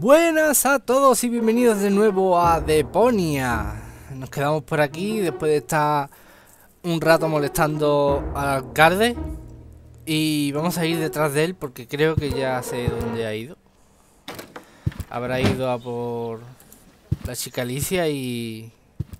Buenas a todos y bienvenidos de nuevo a Deponia. Nos quedamos por aquí después de estar un rato molestando al alcalde. Y vamos a ir detrás de él porque creo que ya sé dónde ha ido. Habrá ido a por la chica Alicia y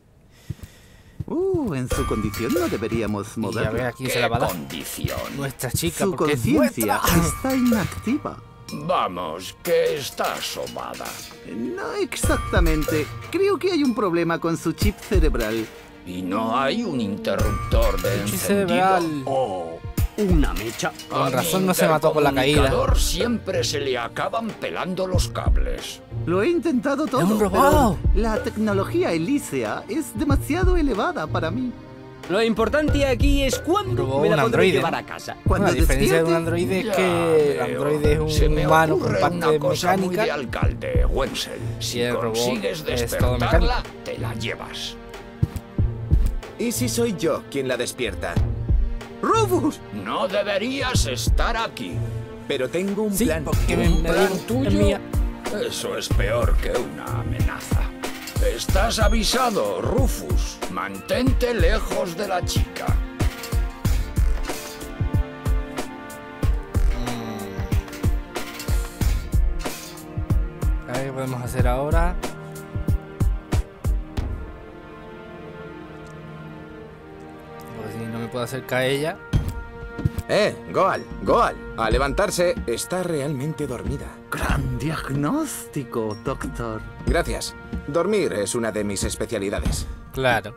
en su condición no deberíamos moverla. a ver a quién se la va a dar. ¿Condición? Nuestra chica, Su porque es conciencia nuestra. está inactiva. Vamos, que está asomada. No exactamente. Creo que hay un problema con su chip cerebral. ¿Y no hay un interruptor de Chip encendido? cerebral. O Una mecha. Con a mi razón no se mató con la caída. intercomunicador siempre se le acaban pelando los cables. Lo he intentado todo, un robot! pero la tecnología Elísea es demasiado elevada para mí. Lo importante aquí es cuándo Robó me la un podré androide. llevar a casa. Cuando La diferencia de un despierte, androide es Ya que el veo. androide es Se un me humano con ocurre parte una cosa muy mecánica. de alcalde, Wenzel. Si el robot consigues es todo despertarla, te la llevas. ¿Y si soy yo quien la despierta? ¡Rufus! No deberías estar aquí. Pero tengo un Sí, plan. porque ¿Un me plan digo, es tuyo? mía. Eso es peor que una amenaza. Estás avisado, Rufus. Mantente lejos de la chica. A ver qué podemos hacer ahora. Pues si no me puedo acercar a ella. Goal. A levantarse, está realmente dormida. Gran diagnóstico, doctor. Gracias. Dormir es una de mis especialidades. Claro.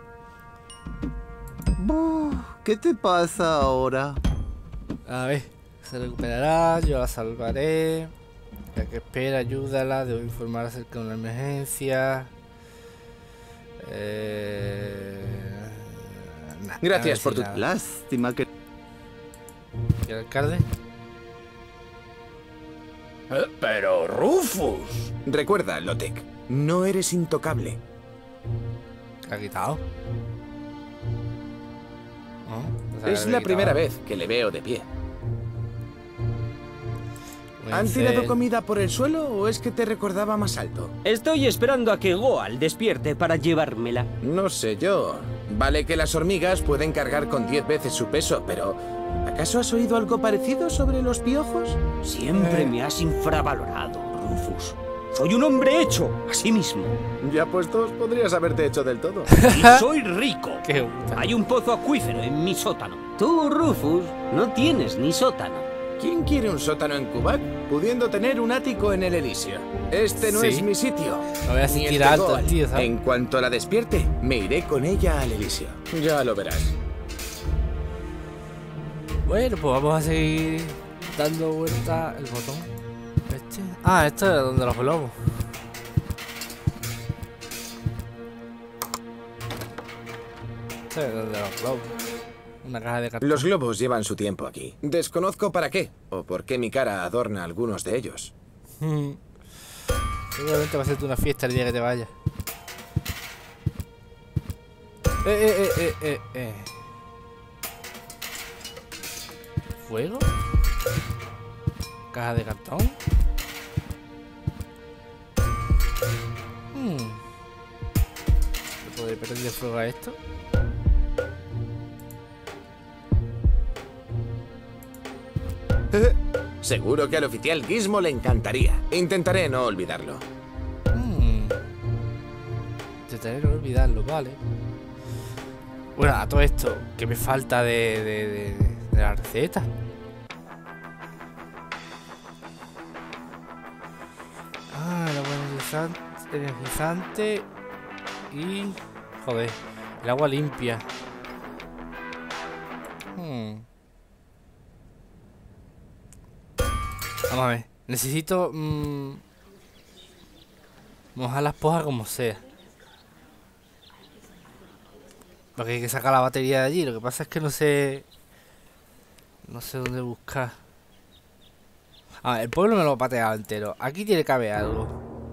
¿Qué te pasa ahora? A ver, se recuperará, yo la salvaré. Ya que espera, ayúdala, debo informar acerca de una emergencia. Nah, Gracias por tu... nada. Lástima que... ¿Y el alcalde? Pero, Rufus. Recuerda, Lotek, no eres intocable. ¿La ha quitado? ¿No? Pensaba que Es había la quitado. primera vez que le veo de pie. ¿Han Wenzel. tirado comida por el suelo o es que te recordaba más alto? Estoy esperando a que Goal despierte para llevármela. No sé yo. Vale que las hormigas pueden cargar con 10 veces su peso, pero... ¿acaso has oído algo parecido sobre los piojos? Siempre me has infravalorado, Rufus. Soy un hombre hecho a sí mismo. Ya puestos, podrías haberte hecho del todo. Y soy rico. Qué gusta. Hay un pozo acuífero en mi sótano. Tú, Rufus, no tienes ni sótano. ¿Quién quiere un sótano en Quebec, pudiendo tener un ático en el Elíseo? Este no Sí. es mi sitio. No voy a Ni el asistir de alto, Goal. tío, ¿sabes? En cuanto la despierte, me iré con ella al Elíseo. Ya lo verás. Bueno, pues vamos a seguir dando vuelta el botón. Este. Ah, esto era donde los globos. Esto era donde los globos. Una caja de cartón. Los globos llevan su tiempo aquí. Desconozco para qué, o por qué mi cara adorna algunos de ellos. Seguramente va a ser una fiesta el día que te vayas. ¿Fuego? ¿Caja de cartón? ¿Le podré prender fuego a esto? Seguro que al oficial Gizmo le encantaría. Intentaré no olvidarlo. Intentaré no olvidarlo, vale. Bueno, a todo esto, ¿qué me falta de la receta? Ah, el agua energizante y... joder, el agua limpia. Vamos a ver, necesito mojar las pojas como sea. Porque hay que sacar la batería de allí. Lo que pasa es que no sé dónde buscar. A ver, el pueblo me lo he pateado entero. Aquí tiene que haber algo.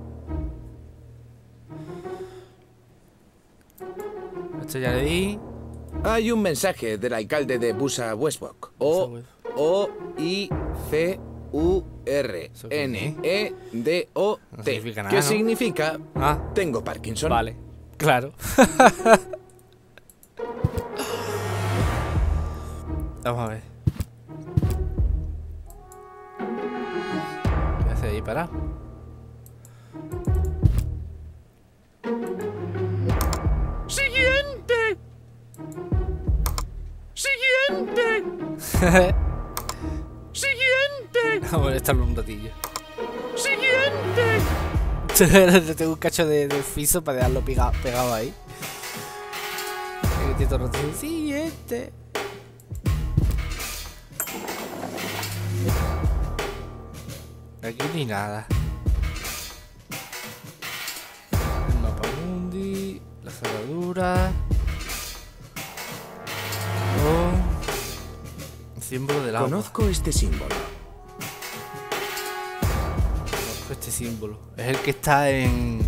Esto ya le di. Hay un mensaje del alcalde de Busa Westbrook. O-I-C U-R-N-E-D-O-T. No significa nada, ¿Qué ¿no? significa? Ah, Tengo Parkinson. vale. Claro. Vamos a ver. ¿Qué hace ahí parado? ¡Siguiente! ¡Siguiente! ¡Siguiente! Vamos a molestarlo un ratillo. ¡Siguiente! Tengo un cacho de fiso para dejarlo pegado ahí. Y todo el rato, siguiente. Aquí ni nada. El mapa mundi, la cerradura. Oh, el símbolo del agua. Conozco este símbolo. Conozco este símbolo. Es el que está en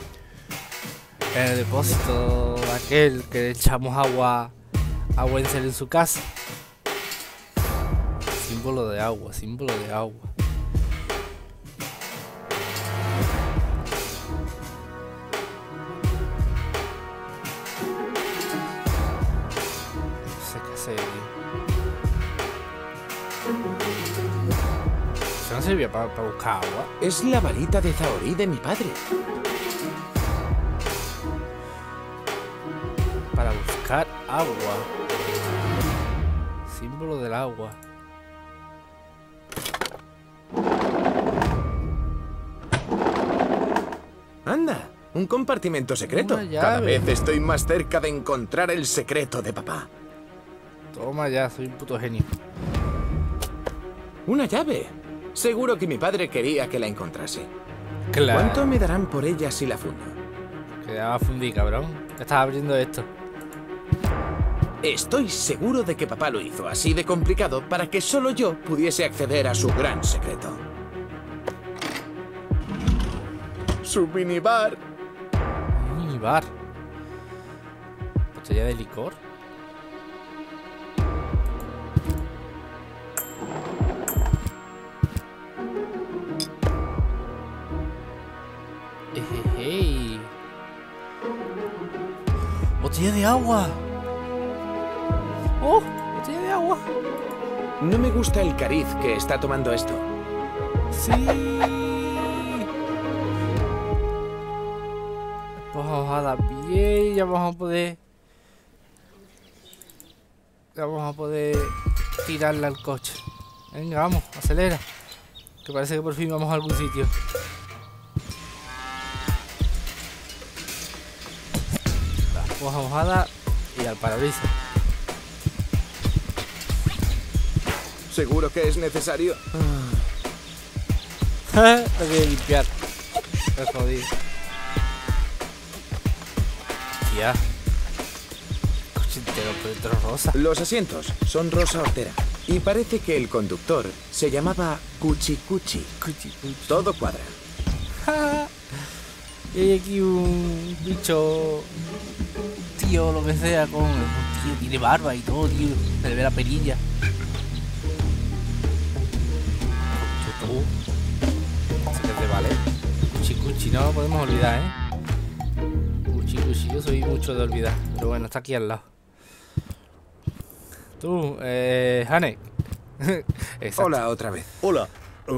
el depósito aquel que le echamos agua a Wenzel en su casa. Símbolo de agua, símbolo de agua. No sé qué hacer, tío. ¿Se no servía para buscar agua? Es la varita de Zahorí de mi padre. Para buscar agua. Símbolo del agua. Anda, un compartimento secreto. Una llave. Cada vez estoy más cerca de encontrar el secreto de papá. Toma ya, soy un puto genio. Una llave. Seguro que mi padre quería que la encontrase. Claro. ¿Cuánto me darán por ella si la fundo? Que ya va a fundir, cabrón. Que estás abriendo esto. Estoy seguro de que papá lo hizo así de complicado para que solo yo pudiese acceder a su gran secreto. Su minibar. Minibar. Botella de licor. Ejejey. Botella de agua. Oh, botella de agua. No me gusta el cariz que está tomando esto. Sí. Pues vamos a dar bien, ya vamos a poder. Ya vamos a poder tirarla al coche. Venga, vamos, acelera. Que parece que por fin vamos a algún sitio. Pues vamos a dar y al parabrisas. ¿Seguro que es necesario? Lo voy a limpiar. Me jodí. Tía. Coche entero por dentro rosa. Los asientos son rosa hortera. Y parece que el conductor se llamaba Cuchi Cuchi. Cuchi, cuchi. Todo cuadra. Y hay aquí un bicho. Tío, lo que sea, con. Tío, tiene barba y todo, tío. Se le ve la perilla. Tú. Este que es de vale. Cuchi cuchi, no lo podemos olvidar, Cuchi cuchi, yo soy mucho de olvidar. Pero bueno, está aquí al lado. Tú, Hanek. Exacto. Hola otra vez. Hola.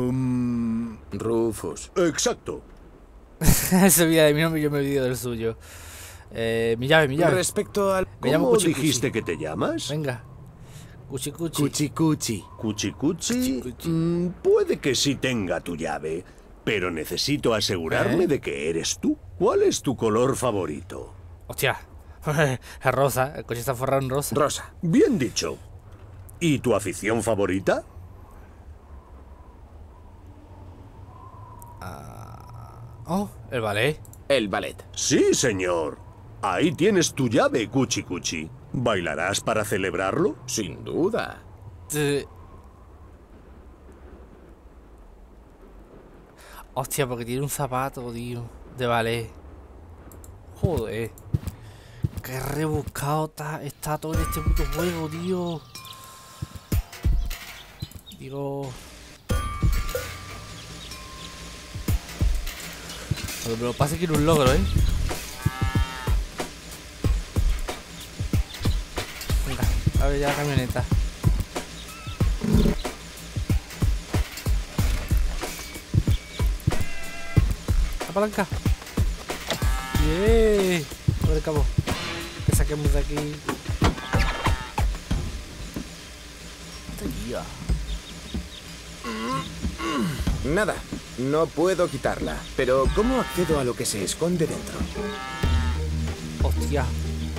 Rufus. Exacto. Se olvida de mi nombre y yo me olvido del suyo. Mi llave, mi llave. Respecto al... Me llamo ¿Cómo Cuchi Cuchi. dijiste que te llamas? Venga. Cuchi cuchi. Cuchi Cuchi. Cuchi Cuchi. Cuchi Cuchi. Puede que sí tenga tu llave, pero necesito asegurarme ¿Eh? de que eres tú. ¿Cuál es tu color favorito? Hostia. Es rosa. El coche está forrado en rosa. Rosa. Bien dicho. ¿Y tu afición favorita? Oh, el ballet. El ballet. Sí, señor. Ahí tienes tu llave, Cuchi Cuchi. ¿Bailarás para celebrarlo? Sin duda. Hostia, porque tiene un zapato, tío. De ballet. Joder. Qué rebuscado está todo en este puto juego, tío. Digo. Lo que pasa es que era un logro, ¿eh? Venga, a ver ya la camioneta. La palanca. ¡Bien! Por el cabo. Que saquemos de aquí. Tía. Nada, no puedo quitarla. Pero ¿cómo accedo a lo que se esconde dentro? Hostia.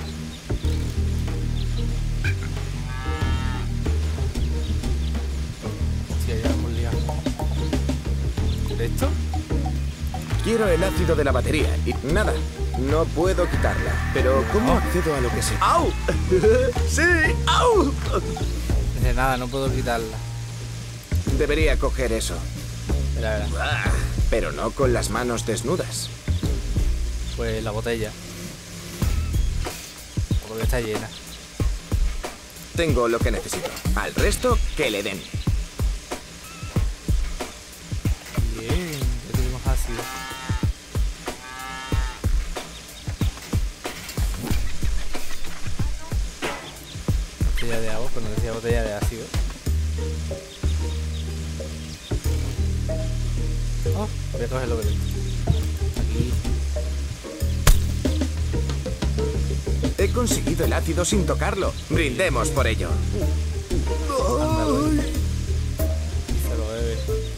Hostia, ya hemos liado. ¿Esto? Quiero el ácido de la batería y nada, no puedo quitarla. Pero ¿cómo accedo a lo que se... ¡Au! ¡Sí! ¡Au! Dice nada, no puedo quitarla. Debería coger eso. Espera. Ah, pero no con las manos desnudas. Pues la botella. Porque está llena. Tengo lo que necesito. Al resto, que le den. Bien, ya tenemos ácido. Botella de agua, pero no decía botella de ácido. Oh, voy a coger lo que tengo. Aquí. He conseguido el ácido sin tocarlo. Brindemos por ello. Anda, güey. Se lo bebe.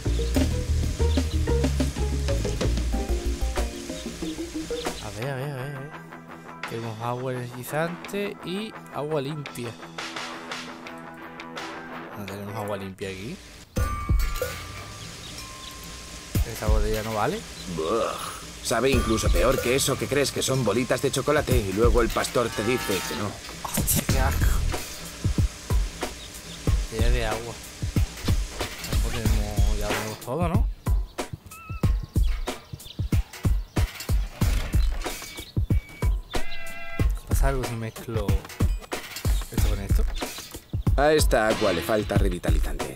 A ver. Tenemos agua energizante y agua limpia. No tenemos agua limpia aquí. Esta botella no vale. Buah. Sabe incluso peor que eso que crees que son bolitas de chocolate y luego el pastor te dice que no. Hostia, qué asco. Botella de agua. Ya tenemos todo, ¿no? ¿Pasa algo si mezclo esto con esto? A esta agua le falta revitalizante.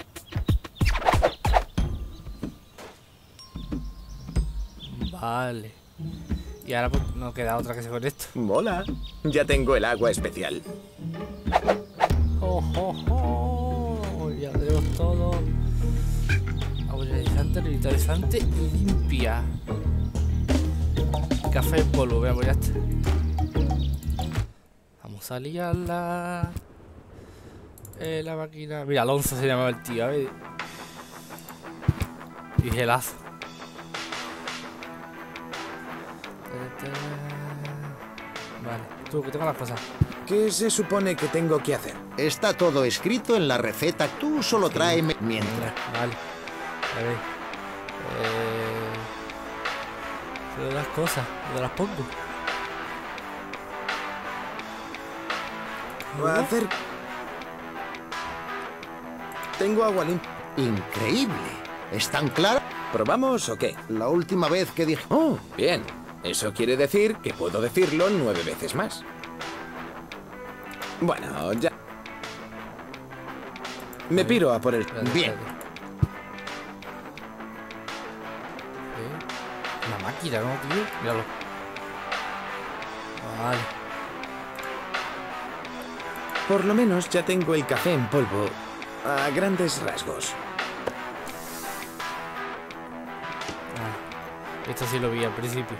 Vale. Y ahora pues no queda otra que se con esto. Mola. Ya tengo el agua especial. Ya tenemos todo. Agua energizante, revitalizante y limpia. Café en polvo, veamos, ya está. Vamos a liarla. La máquina. Mira, Alonso se llamaba el tío, a ver. Y gelazo. Vale, tú que tengo las cosas. ¿Qué se supone que tengo que hacer? Está todo escrito en la receta. Tú solo tráeme mientras. Vale. A ver. De las cosas, de las pongo. Va a hacer. Tengo agua limpia. Increíble. ¿Es tan claro? ¿Probamos o qué? La última vez que dije... Oh, bien. Eso quiere decir que puedo decirlo 9 veces más. Bueno, ya. Me piro a por el... Bien. Una máquina, ¿no, tío? Míralo. Vale. Por lo menos ya tengo el café en polvo. A grandes rasgos. Esto sí lo vi al principio.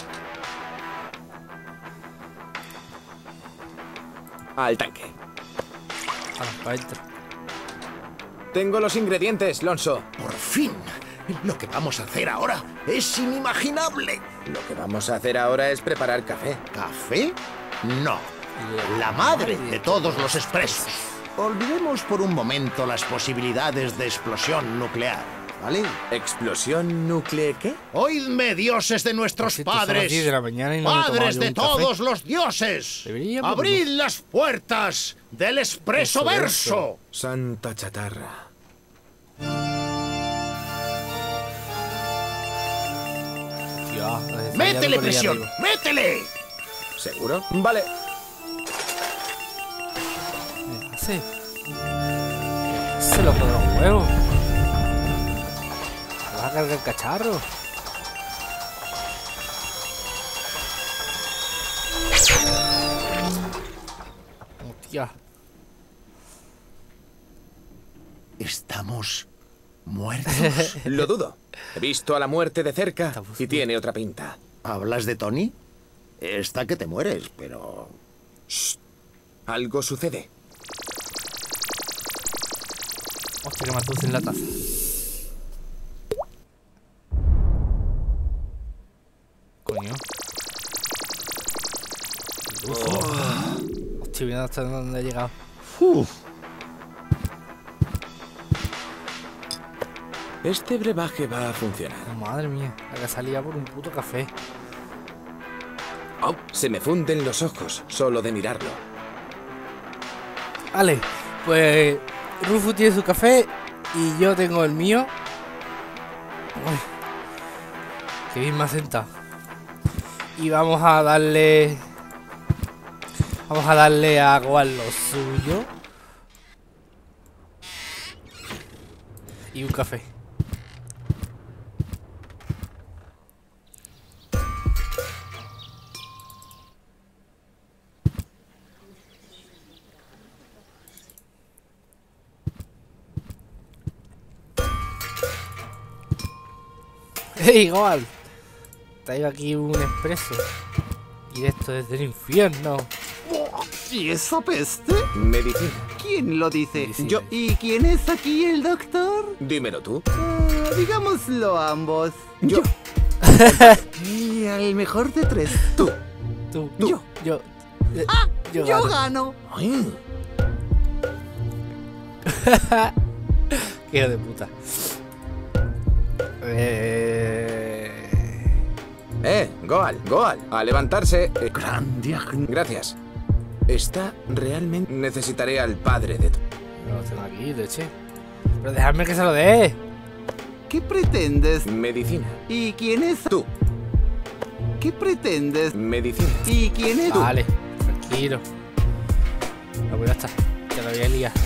Al tanque. Para adentro. Tengo los ingredientes, Lonso. Por fin. Lo que vamos a hacer ahora es inimaginable. Lo que vamos a hacer ahora es preparar café. ¿Café? No. La madre de todos los expresos. Olvidemos por un momento las posibilidades de explosión nuclear, ¿vale? ¿Explosión nuclear qué? Oídme, dioses de nuestros Son las padres. 10 de la mañana y no me he tomado Padres yo de un café. todos los dioses. Deberíamos, Abrid ¿no? las puertas del expreso verso. Santa chatarra. Tío, ¡Métele presión! ¡Métele! ¿Seguro? Vale. ¿Qué hace loco de los huevos? ¿Vas a cargar el cacharro? Hostia. ¿Estamos muertos? Lo dudo. He visto a la muerte de cerca y tiene otra pinta. ¿Hablas de Tony? Está que te mueres, pero... Shh. Algo sucede. Hostia, que matus en la taza. Coño. Hostia, mira hasta dónde he llegado. Este brebaje va a funcionar. Madre mía, la que salía por un puto café. Oh, se me funden los ojos solo de mirarlo. Vale, pues Rufus tiene su café y yo tengo el mío. Uy, qué bien me ha sentado. Y vamos a darle a Goal lo suyo. Y un café. ¡Hey, Goal! Traigo aquí un expreso. Directo desde el infierno. ¿Y esa peste? Medicina. ¿Quién lo dice? Medicina. Yo. ¿Y quién es aquí el doctor? Dímelo tú. Digámoslo ambos. Yo. Y al mejor de tres. Tú. Tú. Yo. Yo. Yo gano. gano. Ay. Qué hijo de puta. Goal. A levantarse. Gran diagnóstico. Gracias. Está realmente... Necesitaré al padre de... Lo tengo aquí, leche. Pero dejadme que se lo dé. ¿Qué pretendes? Medicina. ¿Y quién es? Tú. ¿Qué pretendes? Medicina. ¿Y quién es? Vale, tranquilo. La voy a estar. Ya la voy a liar.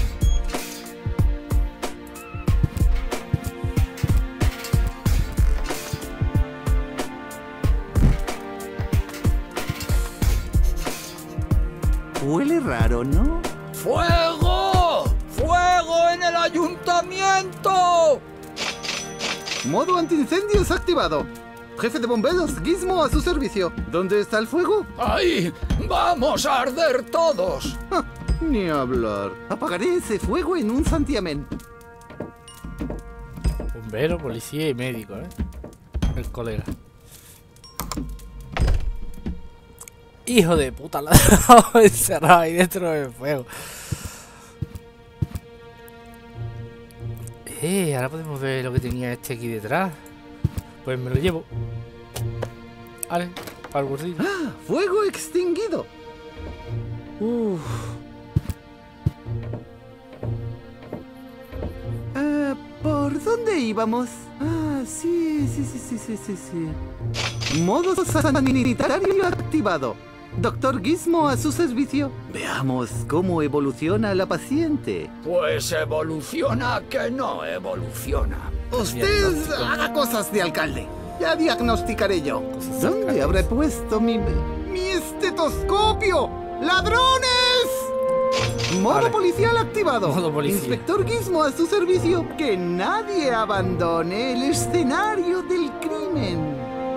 Huele raro, ¿no? ¡Fuego! ¡Fuego en el ayuntamiento! Modo antiincendios activado. Jefe de bomberos, Gizmo a su servicio. ¿Dónde está el fuego? ¡Ahí! ¡Vamos a arder todos! Ja, ni hablar. Apagaré ese fuego en un santiamén. Bombero, policía y médico, el colega. Hijo de puta, la he dejado encerrado ahí dentro del fuego. Ahora podemos ver lo que tenía este aquí detrás. Pues me lo llevo. Vale, para el bolsillo. ¡Ah! ¡Fuego extinguido! ¿Por dónde íbamos? Ah, sí. Modo sanitario activado. Doctor Gizmo a su servicio. Veamos cómo evoluciona la paciente. Pues evoluciona que no evoluciona. Usted haga cosas de alcalde. Ya diagnosticaré yo. Cosas ¿Dónde alcaldes. habré puesto mi estetoscopio? ¡Ladrones! Modo Vale. policial activado. Modo policía. Inspector Gizmo a su servicio. Que nadie abandone el escenario del crimen.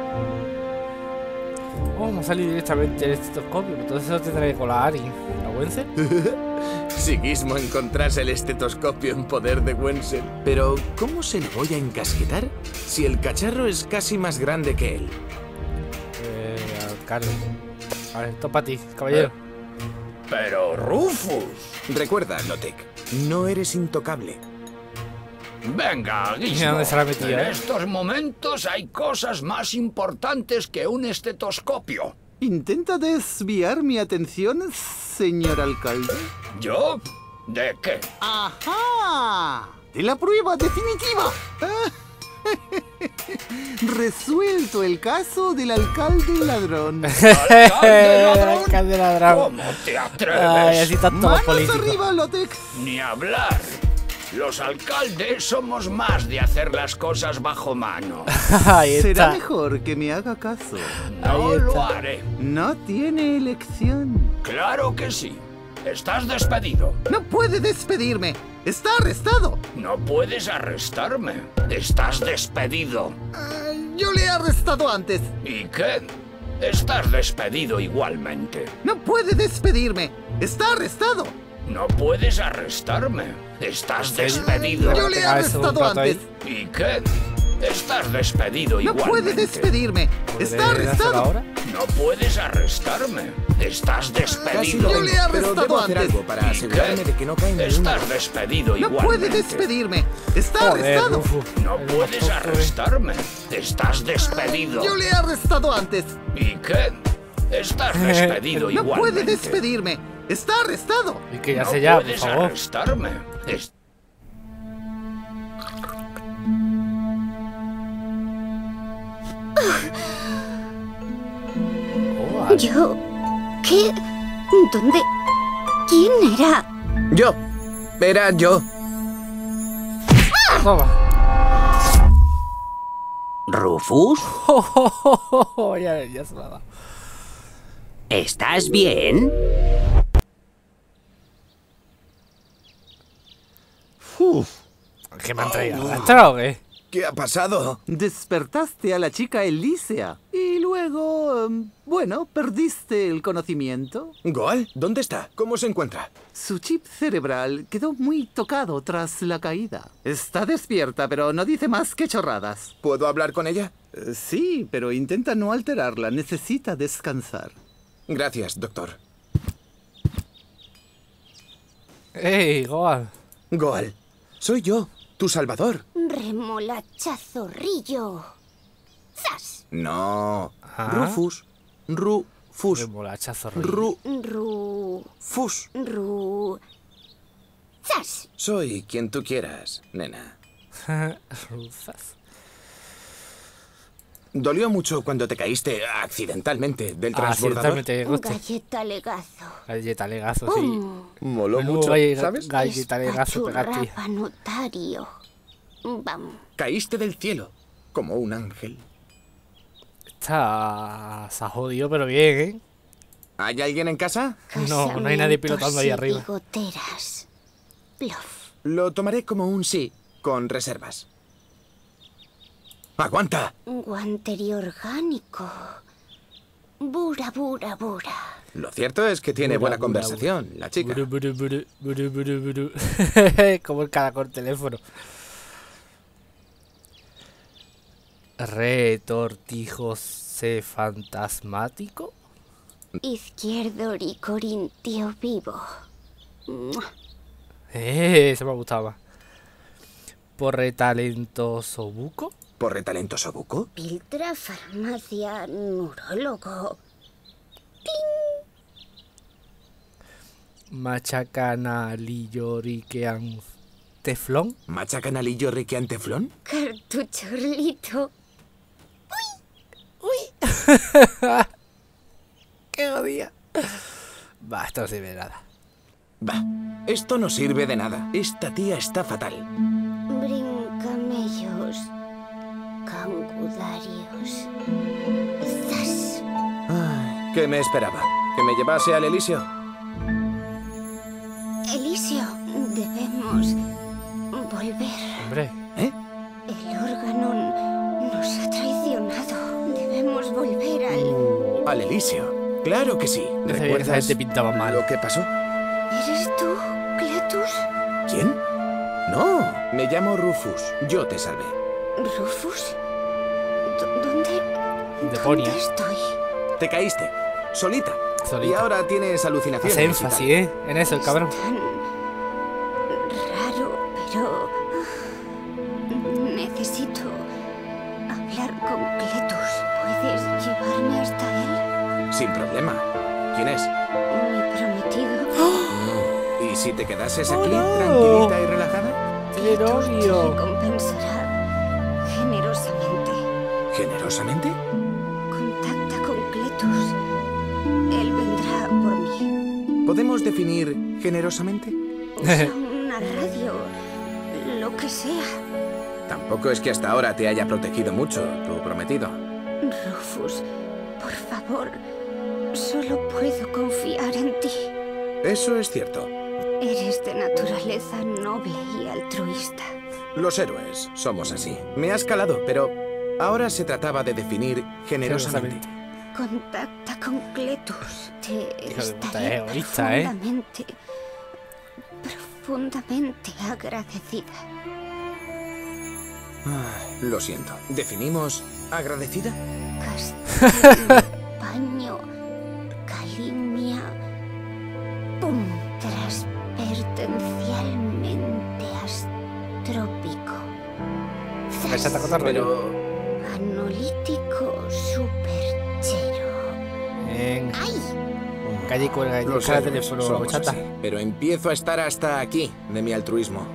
Oh, me ha salido directamente el estetoscopio. Entonces lo tendré que colar alguien. ¿La Wenzel? Si Gizmo encontrase el estetoscopio en poder de Wenzel. Pero, ¿cómo se lo voy a encasquetar si el cacharro es casi más grande que él? Alcalde. Vale, esto para ti, caballero. Pero Rufus. Recuerda, Lotek, no eres intocable. Venga, Mira Gizmo. dónde se la ha metido, En estos momentos hay cosas más importantes que un estetoscopio. ¿Intenta desviar mi atención, señor alcalde? ¿Yo? ¿De qué? ¡Ajá! ¡De la prueba definitiva! Resuelto el caso del alcalde ladrón. ¿Alcalde ladrón? Alcalde ladrón. ¿Cómo te atreves? Ay, así están todos los ¡Manos políticos. arriba, Lotek! Ni hablar. Los alcaldes somos más de hacer las cosas bajo mano. Ahí Será está. mejor que me haga caso. No Ahí lo está. haré. No tiene elección. Claro que sí. Estás despedido. No puede despedirme. Está arrestado. No puedes arrestarme. Estás despedido. Yo le he arrestado antes. ¿Y qué? Estás despedido igualmente. No puede despedirme. Está arrestado. No puedes arrestarme. Estás despedido. Yo le he Ah, eso, un arrestado rato ahí. antes. ¿Y qué? Estás despedido No igualmente. puede despedirme. Está ¿Podré hacerlo arrestado. ahora? No puedes arrestarme. Estás Casi despedido. lo Yo le he tengo, pero arrestado debo hacer antes. algo para ¿Y asegurarme qué? de que no cae ninguna. Estás despedido No igualmente. puede despedirme. Está Joder, arrestado. Rufus. No puedes arrestarme. Estás despedido. Yo le he arrestado antes. ¿Y qué? Estás despedido No igualmente. puede despedirme. Está arrestado. Y que ya No sé ya, por puedes favor. arrestarme. Joder. ¿Yo? ¿Qué? ¿Dónde? ¿Quién era? Yo. Era yo. Toma. ¿Rufus? Ya se la ha dado. ¿Estás bien? ¿Qué me han traído? ¿La entrada o qué? ¿Qué ha pasado? Despertaste a la chica Elísea. Y luego, bueno, perdiste el conocimiento. ¿Goal? ¿Dónde está? ¿Cómo se encuentra? Su chip cerebral quedó muy tocado tras la caída. Está despierta, pero no dice más que chorradas. ¿Puedo hablar con ella? Sí, pero intenta no alterarla. Necesita descansar. Gracias, doctor. ¡Ey, Goal! Goal, soy yo, tu salvador. Remolacha zorrillo. ¡Zas! No. Ah. Rufus. Rufus. Remolachazo rollo. Rufus. ¡Zas! Soy quien tú quieras, nena. Rufas. ¿Dolió mucho cuando te caíste accidentalmente del transbordador? Accidentalmente, coste. Galleta legazo. Galleta legazo, sí. Moló Menudo mucho, ¿sabes? ¿sabes? Galleta legazo pegarte. Espachurrapa notario. Vamos. Caíste del cielo, como un ángel. Está... Se ha jodido, pero bien, ¿eh? ¿Hay alguien en casa? No hay nadie pilotando ahí arriba. Goteras. Bluff. Lo tomaré como un sí, con reservas. ¡Aguanta! Guantería orgánico. Bura. Lo cierto es que tiene buena Bura, conversación, la chica. Buru. Como el caracol teléfono. Retortijose fantasmático. Izquierdo y corintio vivo. Eso me gustaba. Porre talentoso buco. ¿Por retalentoso buco? Piltra farmacia neurólogo. Machacana lilloriquean teflón. ¿Macha canalillo riquean teflón? Cartuchorlito. ¡Qué jodía! Va, esto no sirve de nada. Bah, esto no sirve de nada. Esta tía está fatal. Brincamellos. Cangudarios. Zas. Ay, ¿qué me esperaba? ¿Que me llevase al Elíseo? Elisio, debemos volver. Hombre, ¿Eh? El órgano nos ha traicionado. Debemos volver Al Elíseo. Claro que sí. no sabía que esa ¿Recuerdas gente pintaba mal. lo que pasó? ¿Eres tú, Cletus? ¿Quién? No, me llamo Rufus. Yo te salvé. ¿Rufus? ¿Dónde Deponia. estoy? Te caíste. Solita. Solita. Y ahora tienes alucinaciones. Hace y énfasis, tal. ¿eh? En eso, el cabrón. Tan raro, pero necesito hablar con Cletus. ¿Puedes llevarme hasta él? Sin problema. ¿Quién es? Mi prometido. ¿Y si te quedases aquí, tranquilita y relajada? ¡Qué Te novio! recompensará generosamente. ¿Generosamente? Contacta con Cletus. Él vendrá por mí. ¿Podemos definir generosamente? Usa una radio lo que sea. Tampoco es que hasta ahora te haya protegido mucho, tu prometido. Rufus, por favor, solo puedo confiar en ti. Eso es cierto. Eres de naturaleza noble y altruista. Los héroes somos así. Me has calado, pero ahora se trataba de definir generosamente. Contacta con Cletus. Te estaré egoísta, profundamente agradecida. Lo siento. ¿Definimos agradecida? Castello, paño, calimia, pum, transpertencialmente astrópico. Pero... Analítico superchero. ¡Ay! Calle cuelga y Los cara héroes teléfono, somos chata. así, pero empiezo a estar hasta aquí de mi altruismo.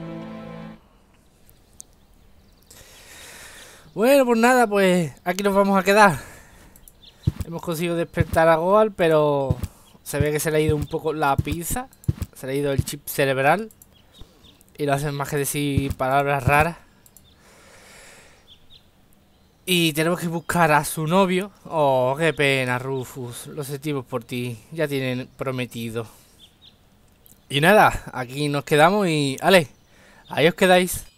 Bueno, pues nada, pues aquí nos vamos a quedar. Hemos conseguido despertar a Goal, pero se ve que se le ha ido un poco la pinza. Se le ha ido el chip cerebral. Y no hacen más que decir palabras raras. Y tenemos que buscar a su novio. Oh, qué pena, Rufus. Lo sentimos por ti. Ya tienen prometido. Y nada, aquí nos quedamos y... Ale, ahí os quedáis.